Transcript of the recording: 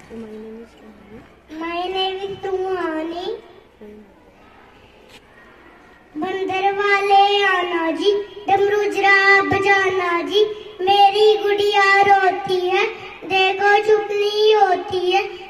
My name is Tuhani. बंदर वाले आना जी, डमरू जरा बजाना जी। मेरी गुड़िया रोती है, देखो चुप नहीं होती है।